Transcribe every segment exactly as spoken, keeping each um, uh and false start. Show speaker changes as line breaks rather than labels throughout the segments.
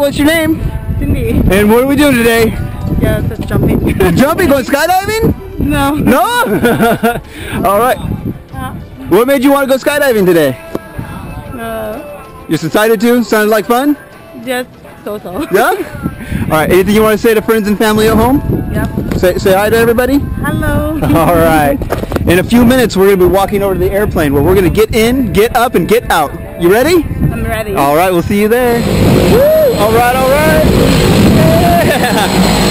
what's your name?
Cindy.
And what are we doing today?
Yeah, just jumping.
Jumping? Going skydiving?
No.
No? Alright.
Uh,
What made you want to go skydiving today?
uh,
Just excited to? Sounds like fun?
just so-so.
Yeah? Alright, anything you want to say to friends and family at home?
Yep.
Say, say hi to everybody?
Hello.
Alright. In a few minutes we're going to be walking over to the airplane where we're going to get in, get up, and get out. You ready?
I'm ready.
Alright, we'll see you there. Woo! Alright, alright. Yeah.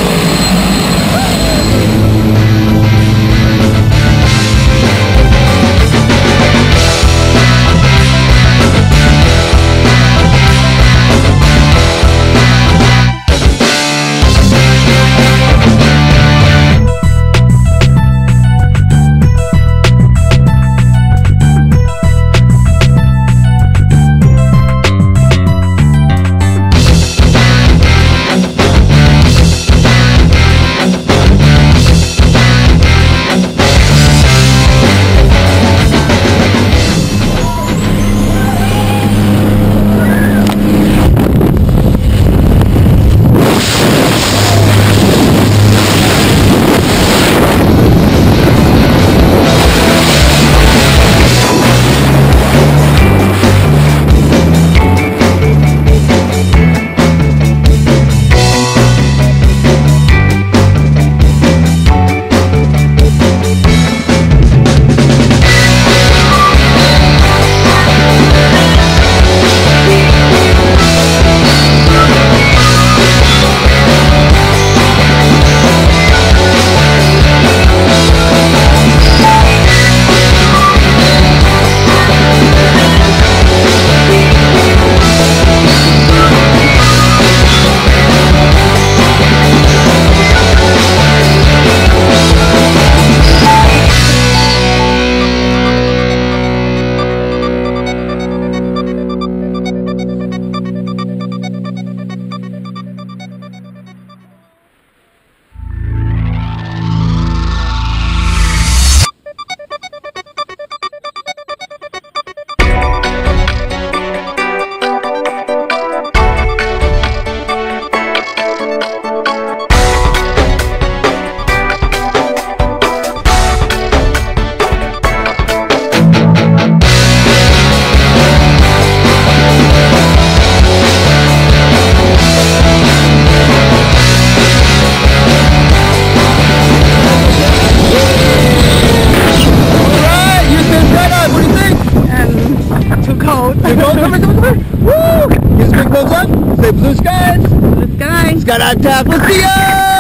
Woo! Give us a big thumbs up. Say blue skies.
Blue sky.
Skydive Taft. Let's see ya!